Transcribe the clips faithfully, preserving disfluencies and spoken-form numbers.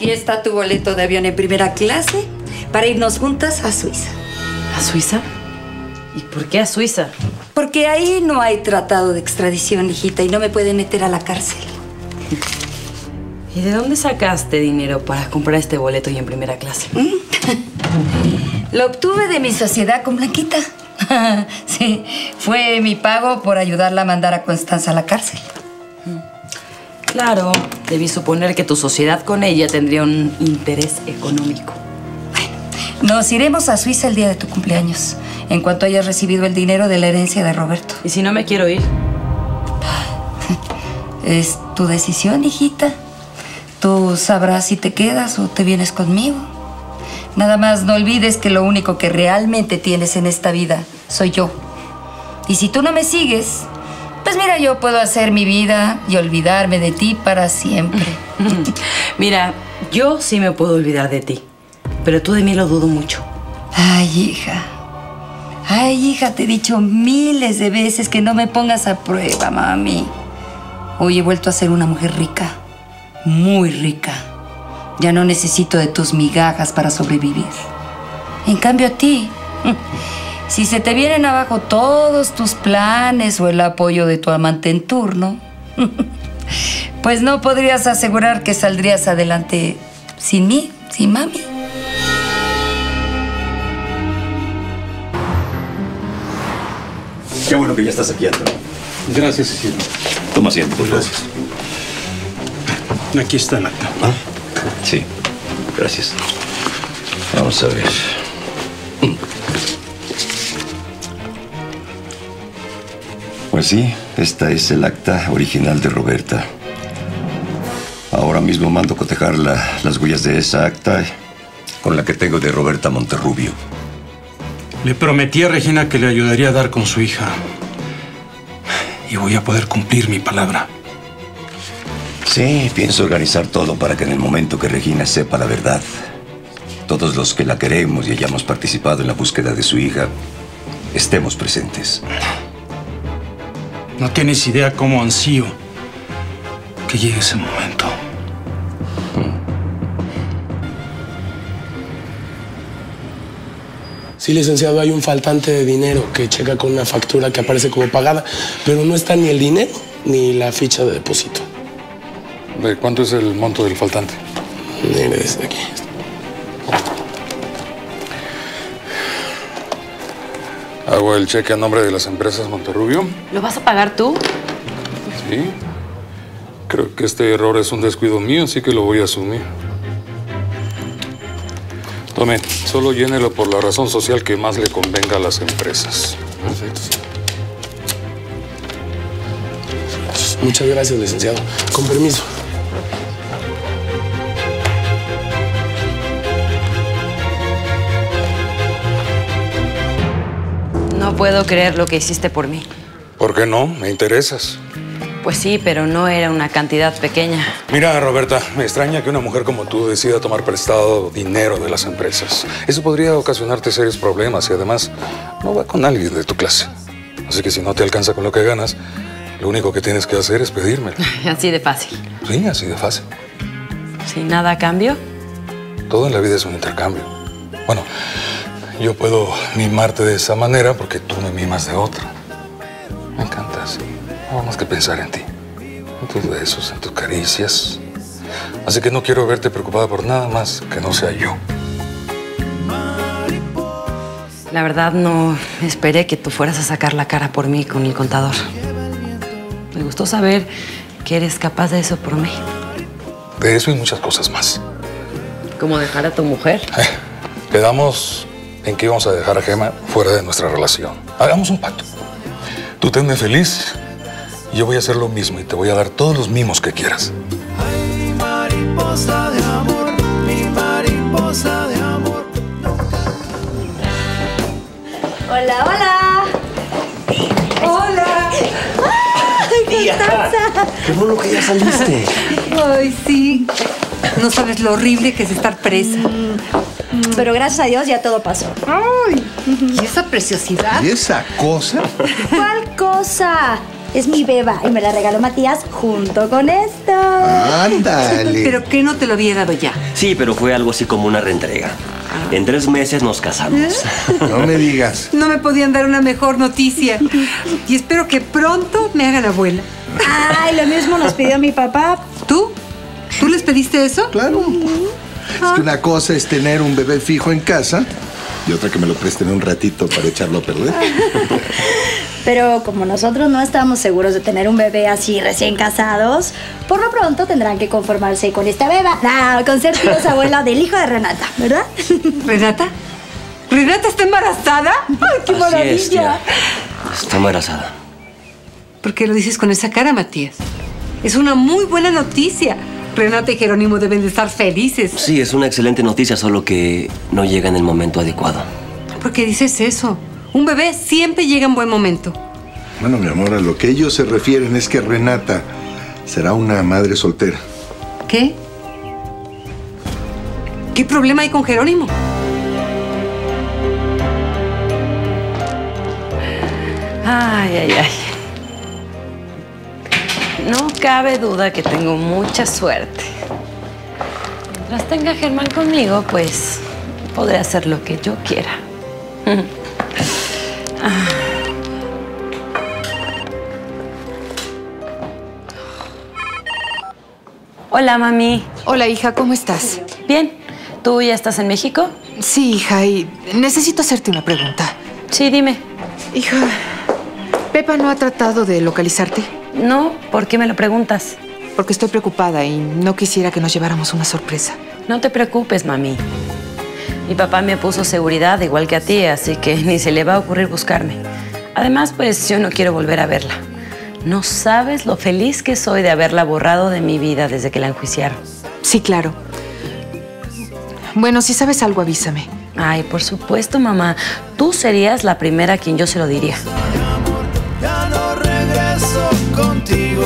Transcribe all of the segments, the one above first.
Aquí está tu boleto de avión en primera clase para irnos juntas a Suiza. ¿A Suiza? ¿Y por qué a Suiza? Porque ahí no hay tratado de extradición, hijita, y no me pueden meter a la cárcel. ¿Y de dónde sacaste dinero para comprar este boleto y en primera clase? Lo obtuve de mi sociedad con Blanquita. Sí, fue mi pago por ayudarla a mandar a Constanza a la cárcel. Claro, debí suponer que tu sociedad con ella tendría un interés económico. Bueno, nos iremos a Suiza el día de tu cumpleaños, en cuanto hayas recibido el dinero de la herencia de Roberto. ¿Y si no me quiero ir? Es tu decisión, hijita. Tú sabrás si te quedas o te vienes conmigo. Nada más no olvides que lo único que realmente tienes en esta vida soy yo. Y si tú no me sigues, pues mira, yo puedo hacer mi vida y olvidarme de ti para siempre. Mira, yo sí me puedo olvidar de ti, pero tú de mí lo dudo mucho. Ay, hija. Ay, hija, te he dicho miles de veces que no me pongas a prueba, mami. Hoy he vuelto a ser una mujer rica. Muy rica. Ya no necesito de tus migajas para sobrevivir. En cambio a ti, si se te vienen abajo todos tus planes o el apoyo de tu amante en turno, pues no podrías asegurar que saldrías adelante sin mí, sin mami. Qué bueno que ya estás aquí, Antonio. Gracias, Cecilia. Toma asiento, por favor. Gracias. Aquí está el acta. ¿Ah? Sí, gracias. Vamos a ver. Pues sí, esta es el acta original de Roberta. Ahora mismo mando cotejar la, las huellas de esa acta con la que tengo de Roberta Monterrubio. Le prometí a Regina que le ayudaría a dar con su hija. Y voy a poder cumplir mi palabra. Sí, pienso organizar todo para que en el momento que Regina sepa la verdad, todos los que la queremos y hayamos participado en la búsqueda de su hija, estemos presentes. No tienes idea cómo ansío que llegue ese momento. Sí, licenciado, hay un faltante de dinero que checa con una factura que aparece como pagada, pero no está ni el dinero ni la ficha de depósito. ¿De cuánto es el monto del faltante? Mire, desde aquí. Hago el cheque a nombre de las empresas Monterrubio. ¿Lo vas a pagar tú? Sí. Creo que este error es un descuido mío, así que lo voy a asumir. Tome, solo llénelo por la razón social que más le convenga a las empresas. Perfecto. Muchas gracias, licenciado. Con permiso. No puedo creer lo que hiciste por mí. ¿Por qué no? Me interesas. Pues sí, pero no era una cantidad pequeña. Mira, Roberta, me extraña que una mujer como tú decida tomar prestado dinero de las empresas. Eso podría ocasionarte serios problemas y además no va con alguien de tu clase. Así que si no te alcanza con lo que ganas, lo único que tienes que hacer es pedírmelo. Así de fácil. Sí, así de fácil. ¿Sin nada a cambio? Todo en la vida es un intercambio. Bueno, yo puedo mimarte de esa manera porque tú me mimas de otra. Me encantas. No hago más que pensar en ti, en tus besos, en tus caricias. Así que no quiero verte preocupada por nada más que no sea yo. La verdad, no esperé que tú fueras a sacar la cara por mí con el contador. Me gustó saber que eres capaz de eso por mí. De eso y muchas cosas más. ¿Cómo dejar a tu mujer? Eh, quedamos en que íbamos a dejar a Gemma fuera de nuestra relación. Hagamos un pacto. Tú tenme feliz y yo voy a hacer lo mismo y te voy a dar todos los mimos que quieras. Ay, mariposa de amor, mi mariposa de amor. Hola, hola. ¡Hola! ¡Ay, Constanza! ¡Qué bueno que ya saliste! Ay, sí. No sabes lo horrible que es estar presa. Pero gracias a Dios ya todo pasó. ¡Ay! ¿Y esa preciosidad? ¿Y esa cosa? ¿Cuál cosa? Es mi beba y me la regaló Matías junto con esto. Ándale. ¿Pero qué no te lo había dado ya? Sí, pero fue algo así como una reentrega. En tres meses nos casamos. No me digas. No me podían dar una mejor noticia. Y espero que pronto me hagan abuela. Ay, lo mismo nos pidió mi papá. ¿Tú? ¿Tú les pediste eso? Claro. Es que una cosa es tener un bebé fijo en casa y otra que me lo presten un ratito para echarlo a perder. Pero como nosotros no estamos seguros de tener un bebé así recién casados, por lo pronto tendrán que conformarse con esta beba. No, con ser tíos abuela del hijo de Renata, ¿verdad? ¿Renata? ¿Renata está embarazada? ¡Ay, qué Así maravilla! es, tía. Está embarazada. ¿Por qué lo dices con esa cara, Matías? Es una muy buena noticia. Renata y Jerónimo deben de estar felices. Sí, es una excelente noticia, solo que no llega en el momento adecuado. ¿Por qué dices eso? Un bebé siempre llega en buen momento. Bueno, mi amor, a lo que ellos se refieren es que Renata será una madre soltera. ¿Qué? ¿Qué problema hay con Jerónimo? Ay, ay, ay. No cabe duda que tengo mucha suerte. Mientras tenga a Germán conmigo, pues podré hacer lo que yo quiera. Ah. Hola, mami. Hola, hija, ¿cómo estás? Bien. ¿Tú ya estás en México? Sí, hija, y necesito hacerte una pregunta. Sí, dime. Hija, ¿Pepa no ha tratado de localizarte? No, ¿por qué me lo preguntas? Porque estoy preocupada y no quisiera que nos lleváramos una sorpresa. No te preocupes, mami. Mi papá me puso seguridad igual que a ti, así que ni se le va a ocurrir buscarme. Además, pues yo no quiero volver a verla. No sabes lo feliz que soy de haberla borrado de mi vida desde que la enjuiciaron. Sí, claro. Bueno, si sabes algo, avísame. Ay, por supuesto, mamá. Tú serías la primera a quien yo se lo diría. Ya no regreso contigo.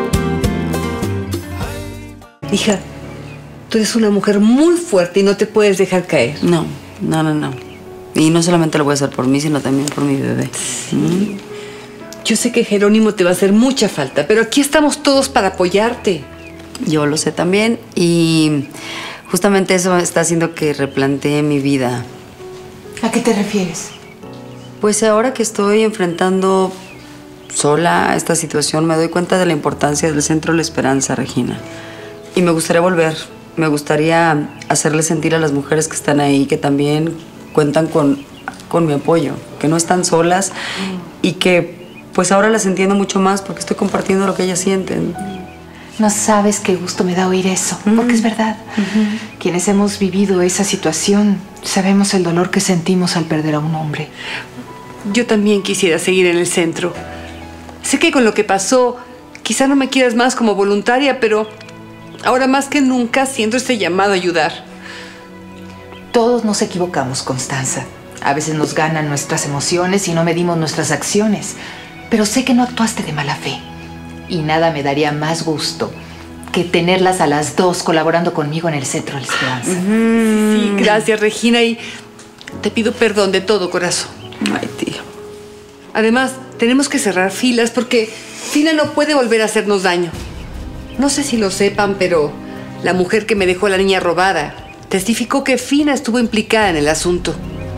Hija, tú eres una mujer muy fuerte y no te puedes dejar caer. No, no, no, no. Y no solamente lo voy a hacer por mí, sino también por mi bebé. Sí. ¿Mm? Yo sé que Jerónimo te va a hacer mucha falta, pero aquí estamos todos para apoyarte. Yo lo sé también y justamente eso está haciendo que replantee mi vida. ¿A qué te refieres? Pues ahora que estoy enfrentando sola esta situación, me doy cuenta de la importancia del Centro La Esperanza, Regina. Y me gustaría volver. Me gustaría hacerle sentir a las mujeres que están ahí que también cuentan con, con mi apoyo, que no están solas mm. y que pues ahora las entiendo mucho más porque estoy compartiendo lo que ellas sienten. No sabes qué gusto me da oír eso, mm. porque es verdad. Uh-huh. Quienes hemos vivido esa situación sabemos el dolor que sentimos al perder a un hombre. Yo también quisiera seguir en el centro. Sé que con lo que pasó, quizá no me quieras más como voluntaria, pero ahora más que nunca siento este llamado a ayudar. Todos nos equivocamos, Constanza. A veces nos ganan nuestras emociones y no medimos nuestras acciones. Pero sé que no actuaste de mala fe. Y nada me daría más gusto que tenerlas a las dos colaborando conmigo en el Centro de la Esperanza. Mm. Sí, gracias, Regina. Y te pido perdón de todo corazón. Ay, tío. Además, tenemos que cerrar filas porque Fina no puede volver a hacernos daño. No sé si lo sepan, pero la mujer que me dejó a la niña robada testificó que Fina estuvo implicada en el asunto.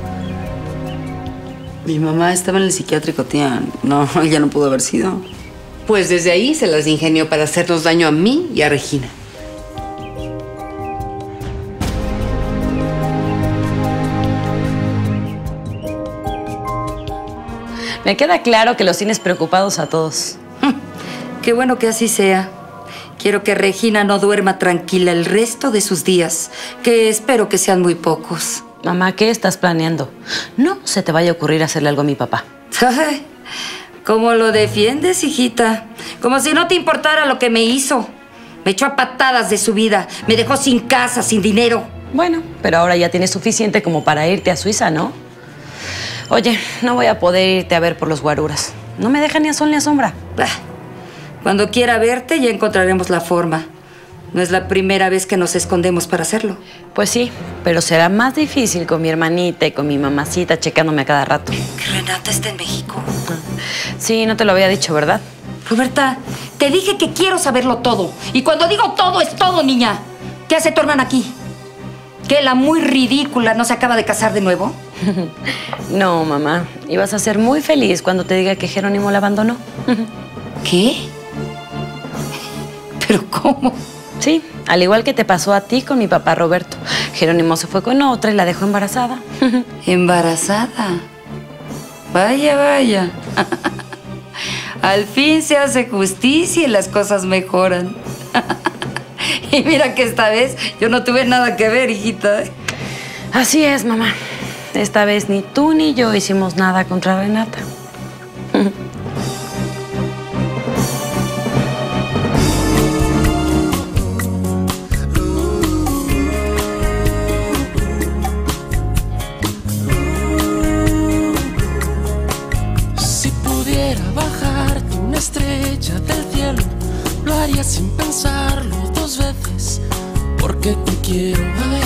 Mi mamá estaba en el psiquiátrico, tía. No, ella no pudo haber sido. Pues desde ahí se las ingenió para hacernos daño a mí y a Regina. Me queda claro que los tienes preocupados a todos. Qué bueno que así sea. Quiero que Regina no duerma tranquila el resto de sus días, que espero que sean muy pocos. Mamá, ¿qué estás planeando? No se te vaya a ocurrir hacerle algo a mi papá. ¿Cómo lo defiendes, hijita? Como si no te importara lo que me hizo. Me echó a patadas de su vida. Me dejó sin casa, sin dinero. Bueno, pero ahora ya tienes suficiente como para irte a Suiza, ¿no? Oye, no voy a poder irte a ver por los guaruras. No me deja ni a sol ni a sombra. Cuando quiera verte, ya encontraremos la forma. No es la primera vez que nos escondemos para hacerlo. Pues sí, pero será más difícil con mi hermanita y con mi mamacita checándome a cada rato. ¿Que Renata está en México? Sí, no te lo había dicho, ¿verdad? Roberta, te dije que quiero saberlo todo. Y cuando digo todo, es todo, niña. ¿Qué hace tu hermana aquí? ¿Que la muy ridícula no se acaba de casar de nuevo? No, mamá. Ibas a ser muy feliz cuando te diga que Jerónimo la abandonó. ¿Qué? ¿Pero cómo? Sí, al igual que te pasó a ti con mi papá Roberto. Jerónimo se fue con otra y la dejó embarazada. ¿Embarazada? Vaya, vaya. Al fin se hace justicia y las cosas mejoran. Y mira que esta vez yo no tuve nada que ver, hijita. Así es, mamá. Esta vez ni tú ni yo hicimos nada contra Renata. Si pudiera bajarte una estrella del cielo, lo haría sin pensarlo dos veces, porque te quiero. Ay,